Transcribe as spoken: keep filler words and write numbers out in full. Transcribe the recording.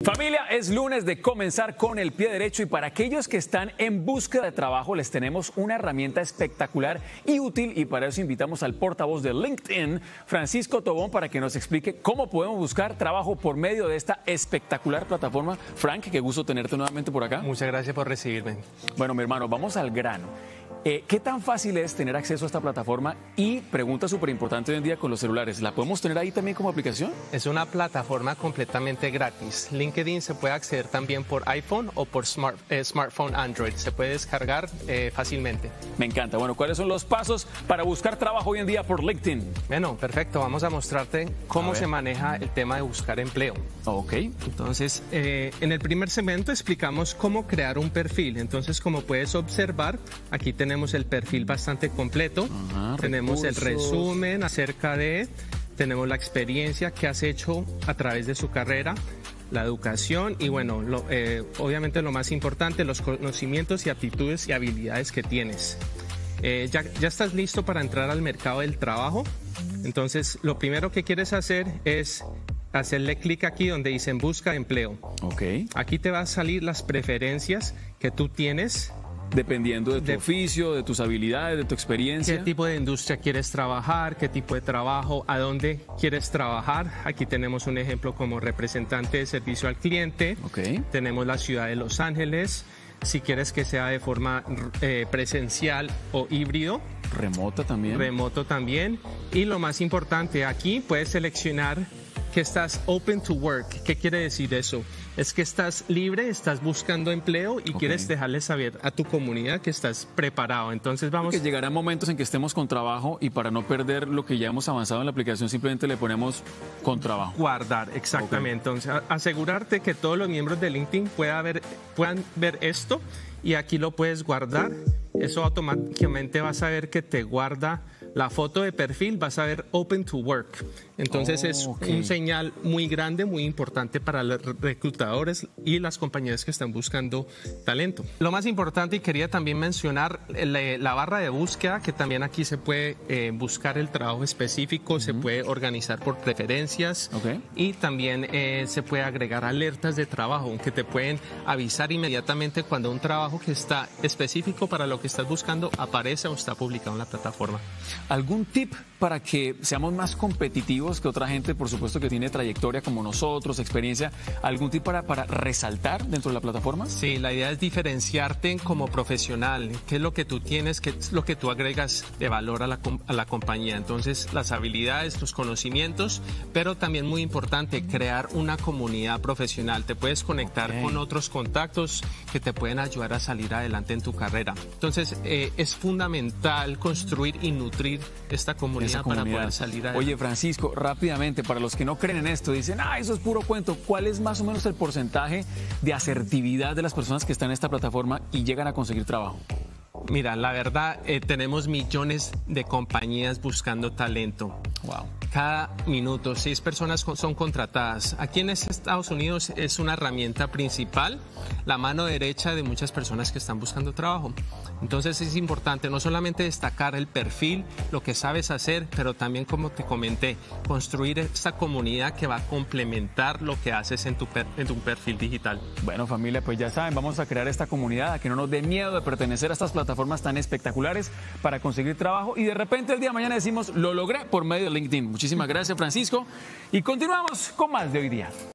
Familia, es lunes de comenzar con el pie derecho y para aquellos que están en búsqueda de trabajo les tenemos una herramienta espectacular y útil y para eso invitamos al portavoz de LinkedIn, Francisco Tobón, para que nos explique cómo podemos buscar trabajo por medio de esta espectacular plataforma. Frank, qué gusto tenerte nuevamente por acá. Muchas gracias por recibirme. Bueno, mi hermano, vamos al grano. Eh, ¿Qué tan fácil es tener acceso a esta plataforma? Y pregunta súper importante hoy en día con los celulares, ¿la podemos tener ahí también como aplicación? Es una plataforma completamente gratis. LinkedIn se puede acceder también por iPhone o por smart, eh, smartphone Android. Se puede descargar eh, fácilmente. Me encanta. Bueno, ¿cuáles son los pasos para buscar trabajo hoy en día por LinkedIn? Bueno, perfecto. Vamos a mostrarte cómo se maneja el tema de buscar empleo. Ok. Entonces, eh, en el primer segmento explicamos cómo crear un perfil. Entonces, como puedes observar, aquí tenemos Tenemos el perfil bastante completo, Ajá, tenemos recursos. El resumen acerca de, tenemos la experiencia que has hecho a través de su carrera, la educación y bueno, lo, eh, obviamente lo más importante, los conocimientos y aptitudes y habilidades que tienes. Eh, ya, ya estás listo para entrar al mercado del trabajo, entonces lo primero que quieres hacer es hacerle clic aquí donde dicen busca empleo. Okay. Aquí te van a salir las preferencias que tú tienes. Dependiendo de tu de, oficio, de tus habilidades, de tu experiencia. ¿Qué tipo de industria quieres trabajar? ¿Qué tipo de trabajo? ¿A dónde quieres trabajar? Aquí tenemos un ejemplo como representante de servicio al cliente. Okay. Tenemos la ciudad de Los Ángeles. Si quieres que sea de forma eh, presencial o híbrido. Remoto también. Remoto también. Y lo más importante, aquí puedes seleccionar que estás open to work. ¿Qué quiere decir eso? Es que estás libre, estás buscando empleo y okay. quieres dejarle saber a tu comunidad que estás preparado. Entonces vamos... Porque llegarán momentos en que estemos con trabajo y para no perder lo que ya hemos avanzado en la aplicación simplemente le ponemos con trabajo. Guardar, exactamente. Okay. Entonces asegurarte que todos los miembros de LinkedIn pueda ver, puedan ver esto y aquí lo puedes guardar. Eso automáticamente vas a ver que te guarda la foto de perfil, vas a ver Open to Work. Entonces oh, es okay. un señal muy grande, muy importante para los reclutadores y las compañías que están buscando talento. Lo más importante, y quería también mencionar la, la barra de búsqueda, que también aquí se puede eh, buscar el trabajo específico, uh-huh. se puede organizar por preferencias okay. y también eh, se puede agregar alertas de trabajo que te pueden avisar inmediatamente cuando un trabajo que está específico para lo que estás buscando aparece o está publicado en la plataforma. ¿Algún tip para que seamos más competitivos que otra gente, por supuesto que tiene trayectoria como nosotros, experiencia? ¿Algún tip para, para resaltar dentro de la plataforma? Sí, la idea es diferenciarte como profesional. ¿Qué es lo que tú tienes? ¿Qué es lo que tú agregas de valor a la, a la compañía? Entonces, las habilidades, los conocimientos, pero también muy importante, crear una comunidad profesional. Te puedes conectar okay. con otros contactos que te pueden ayudar a salir adelante en tu carrera. Entonces, eh, es fundamental construir y nutrir esta comunidad, comunidad para poder salir adelante. Oye, Francisco, rápidamente, para los que no creen en esto, dicen, ah, eso es puro cuento, ¿cuál es más o menos el porcentaje de asertividad de las personas que están en esta plataforma y llegan a conseguir trabajo? Mira, la verdad, eh, tenemos millones de compañías buscando talento. Wow. Cada minuto, seis personas son contratadas. Aquí en Estados Unidos es una herramienta principal, la mano derecha de muchas personas que están buscando trabajo. Entonces es importante no solamente destacar el perfil, lo que sabes hacer, pero también, como te comenté, construir esta comunidad que va a complementar lo que haces en tu, per en tu perfil digital. Bueno, familia, pues ya saben, vamos a crear esta comunidad, a que no nos dé miedo de pertenecer a estas plataformas tan espectaculares para conseguir trabajo y de repente el día de mañana decimos, lo logré por medio de LinkedIn. Muchísimas gracias, Francisco, y continuamos con más de Hoy Día.